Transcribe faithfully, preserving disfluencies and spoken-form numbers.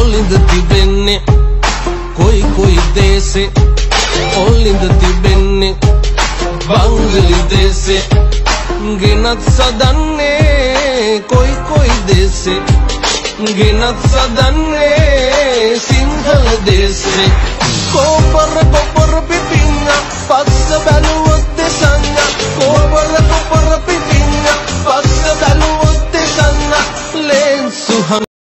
ඔලින්ද තිබෙන්නේ කොයි කොයි දේශේ ඔලින්ද තිබෙන්නේ බංගලි දේශේ ගෙනත් සදන්නේ කොයි කොයි දේශේ ගෙනත් සදන්නේ සිංහල දේශේ කොපර කොපර පිපින්න පස්ස බැලුවොත් දෙසන්න කොපර